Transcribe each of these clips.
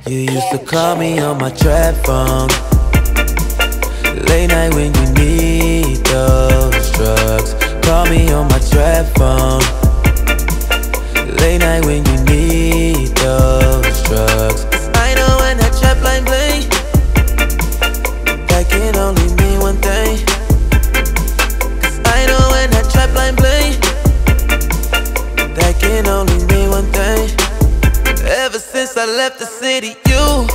You used to call me on my trap phone, late night when you need those drugs. Call me on my trap phone, late night when you need those drugs. I know when that trap line bling, that can only mean one thing. Cause I know when that trap line bling, that can only mean one thing. Ever since I left the city, you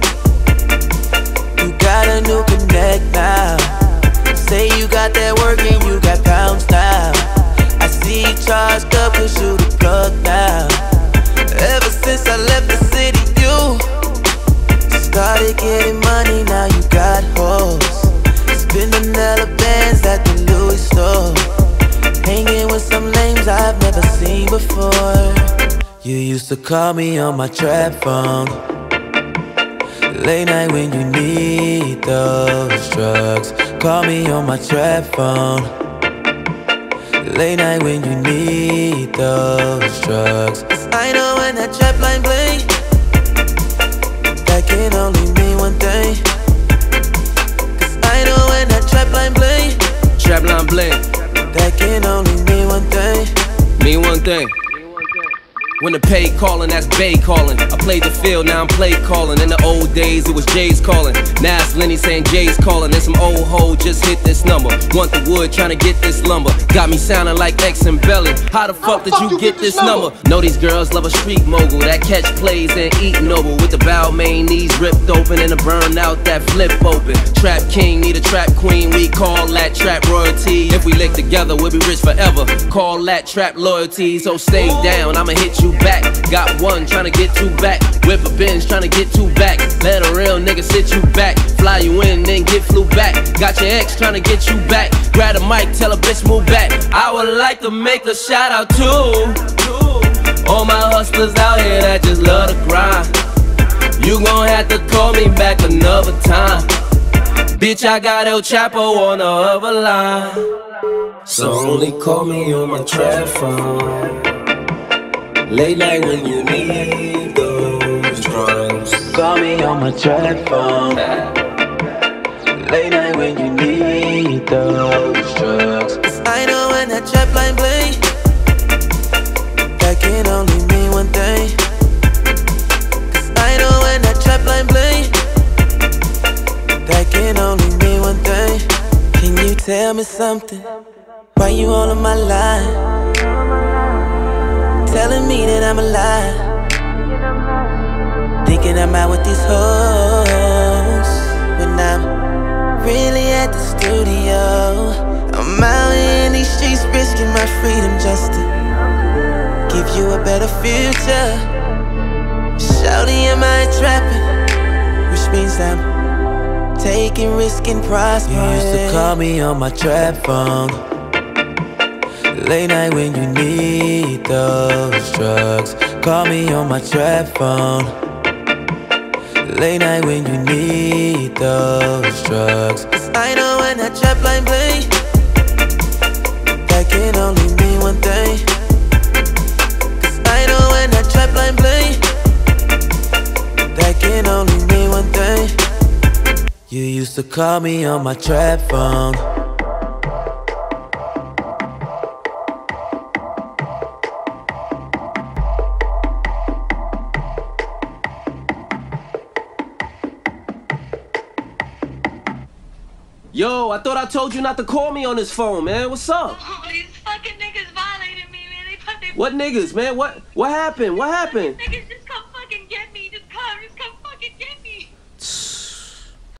got a new connect now. Say you got that work and you got pounds now. I see you charged up, cause you the plug now. Ever since I left the city, you started getting money, now you got hoes. Spending hella bands at the Louis store, hanging with some names I've never seen before. You used to call me on my trap phone, late night when you need those drugs. Call me on my trap phone, late night when you need those drugs. Cause I know when that trap line bling, that can only mean one thing. Cause I know when that trap line bling, that can only mean one thing. mean one thing. When the pay calling, that's Bay calling. I played the field, now I'm play calling. In the old days, it was Jay's calling. Now it's Lenny saying Jay's calling. And some old hoe just hit this number. Want the wood, trying to get this lumber. Got me sounding like X and Belly. How the fuck did you get this number? Know these girls love a street mogul that catch plays and eat noble. With the Balmain knees ripped open and a burn out that flip open. Trap king, need a trap queen. We call that trap royalty. If we lick together, we'll be rich forever. Call that trap loyalty. So stay down, I'ma hit you back. Got one tryna get two back. Whip a Benz tryna get two back. Let a real nigga sit you back. Fly you in, then get flew back. Got your ex tryna get you back. Grab a mic, tell a bitch move back. I would like to make a shout out to all my hustlers out here that just love to grind. You gon' have to call me back another time. Bitch, I got El Chapo on the other line. So only call me on my trap phone, late night when you need those drugs. Call me on my trap phone, late night when you need those drugs. Cause I know when that trap line bling, that can only mean one thing. Cause I know when that trap line bling, that can only mean one thing. Can you tell me something? Why you all on my line, telling me that I'm alive, thinking I'm out with these hoes, when I'm really at the studio. I'm out in these streets risking my freedom just to give you a better future. Shawty, am I trapping? Which means I'm taking risk and prospering. You used to call me on my trap phone, late night when you need those drugs. Call me on my trap phone, late night when you need those drugs. Cause I know when that trap line bling, that can only mean one thing. Cause I know when that trap line bling, that can only mean one thing. You used to call me on my trap phone. Yo, I thought I told you not to call me on this phone, man. What's up? Oh, these fucking niggas violated me, man. They put their What niggas, man? What happened? What happened? niggas just